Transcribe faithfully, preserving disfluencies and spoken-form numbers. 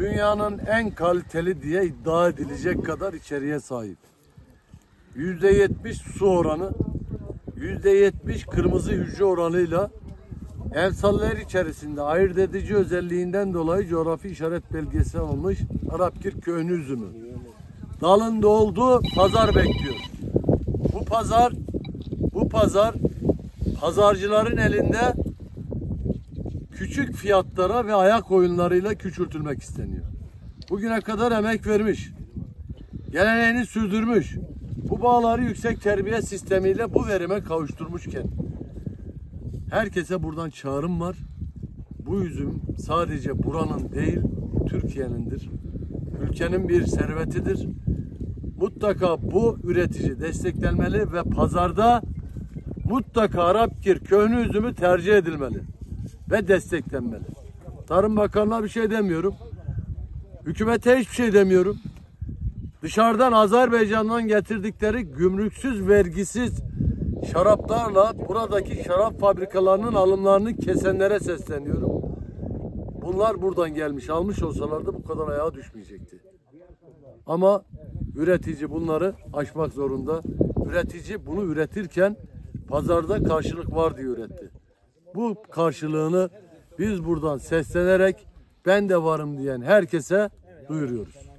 dünyanın en kaliteli diye iddia edilecek kadar içeriğe sahip. yüzde yetmiş su oranı, yüzde yetmiş kırmızı hücre oranıyla emsaller içerisinde ayırt edici özelliğinden dolayı coğrafi işaret belgesi almış Arapgir köhnü üzümü. Dalında olduğu pazar bekliyor. Bu pazar, bu pazar pazarcıların elinde küçük fiyatlara ve ayak oyunlarıyla küçültülmek isteniyor. Bugüne kadar emek vermiş, geleneğini sürdürmüş, bu bağları yüksek terbiye sistemiyle bu verime kavuşturmuşken herkese buradan çağrım var. Bu üzüm sadece buranın değil, Türkiye'nindir. Ülkenin bir servetidir. Mutlaka bu üretici desteklenmeli ve pazarda mutlaka Arapgir köhnü üzümü tercih edilmeli ve desteklenmeli. Tarım Bakanlığı'na bir şey demiyorum. Hükümete hiçbir şey demiyorum. Dışarıdan Azerbaycan'dan getirdikleri gümrüksüz, vergisiz şaraplarla buradaki şarap fabrikalarının alımlarını kesenlere sesleniyorum. Bunlar buradan gelmiş, almış olsalardı bu kadar ayağa düşmeyecekti. Ama üretici bunları aşmak zorunda. Üretici bunu üretirken pazarda karşılık var diye üretti. Bu karşılığını biz buradan seslenerek ben de varım diyen herkese duyuruyoruz.